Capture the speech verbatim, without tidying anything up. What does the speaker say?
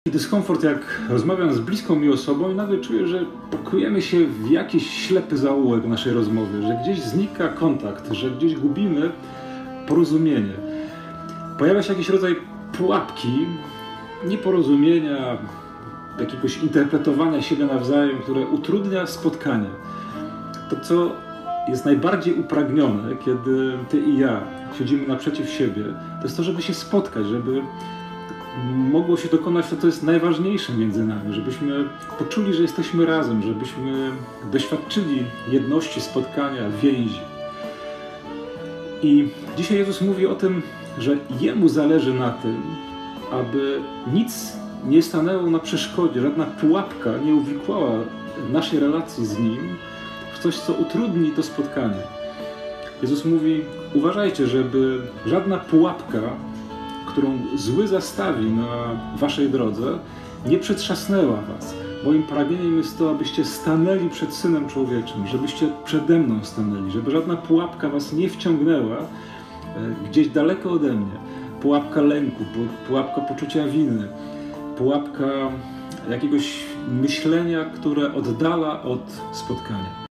Dyskomfort, jak rozmawiam z bliską mi osobą i nagle czuję, że pakujemy się w jakiś ślepy zaułek naszej rozmowy, że gdzieś znika kontakt, że gdzieś gubimy porozumienie. Pojawia się jakiś rodzaj pułapki, nieporozumienia, jakiegoś interpretowania siebie nawzajem, które utrudnia spotkanie. To, co jest najbardziej upragnione, kiedy ty i ja siedzimy naprzeciw siebie, to jest to, żeby się spotkać, żeby mogło się dokonać to, co jest najważniejsze między nami, żebyśmy poczuli, że jesteśmy razem, żebyśmy doświadczyli jedności, spotkania, więzi. I dzisiaj Jezus mówi o tym, że Jemu zależy na tym, aby nic nie stanęło na przeszkodzie, żadna pułapka nie uwikłała naszej relacji z Nim w coś, co utrudni to spotkanie. Jezus mówi: uważajcie, żeby żadna pułapka, którą zły zastawi na waszej drodze, nie przetrzasnęła was. Moim pragnieniem jest to, abyście stanęli przed Synem Człowieczym, żebyście przede mną stanęli, żeby żadna pułapka was nie wciągnęła gdzieś daleko ode mnie. Pułapka lęku, pułapka poczucia winy, pułapka jakiegoś myślenia, które oddala od spotkania.